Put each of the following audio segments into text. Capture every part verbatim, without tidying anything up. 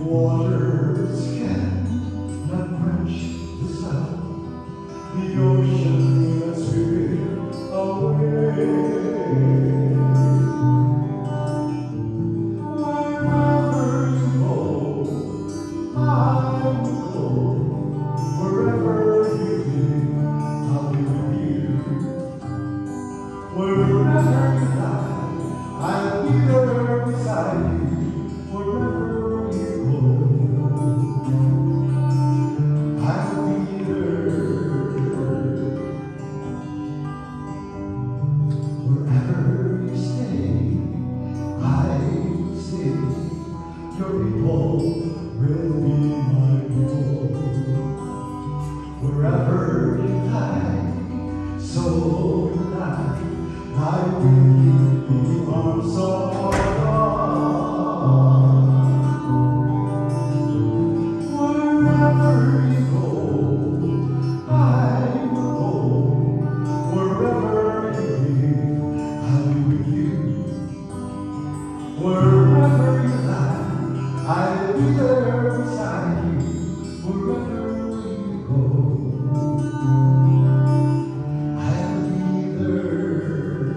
Waters cannot quench the sun, the ocean must spirit away. Wherever you go, I will go. Wherever you be, I'll be with you. Wherever you lie, I'll be there beside you. Wherever you go, I'll be there. Wherever you stay, I will stay. Your people will be my people. Wherever you lie, so will I. I will keep the arms of our God. Wherever you go, I will go. Wherever you live, I'll be with you. Wherever you lie, I'll be there beside you. Wherever you go, I'll be there.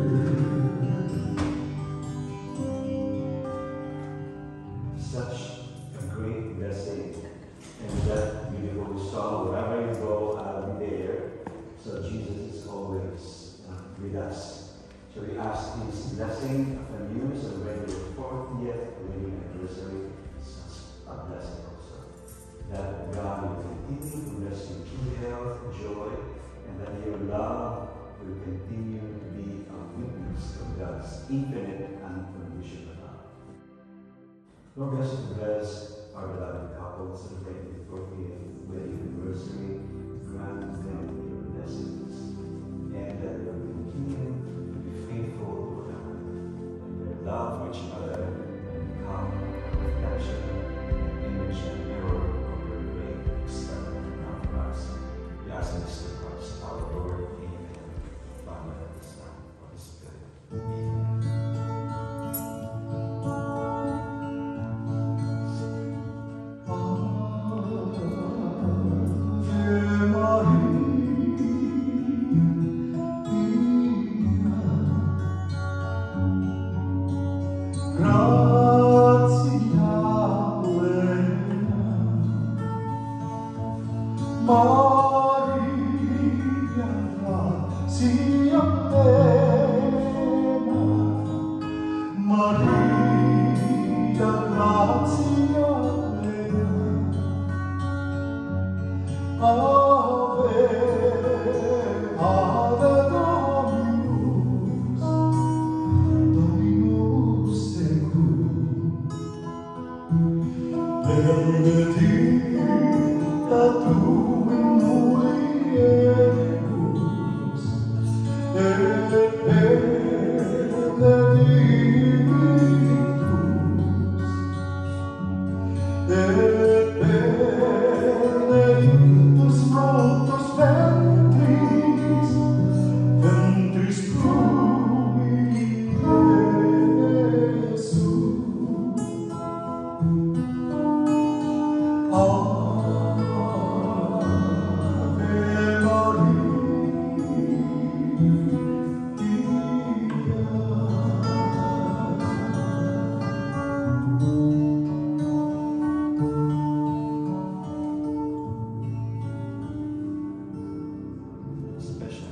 Such a great blessing. And that beautiful song, wherever you go, I'll be there. So Jesus is always uh, with us. So we ask His blessing upon you. So when your fortieth wedding anniversary, such a blessing also. That God will continue to bless you through health, joy, and that your love will continue to be a witness of God's infinite and unconditional love. Lord, bless and bless our beloved couple celebrating the fortieth wedding anniversary. Grant them your blessings, and that they will continue to be faithful to one another, and their love for each other and become a reflection, image, and mirror of your great extravagant love for us. We ask this to Christ, our Lord. Amen. Father, and Son, and Holy Spirit. Amen.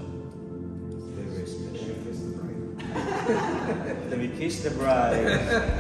Let me kiss the bride.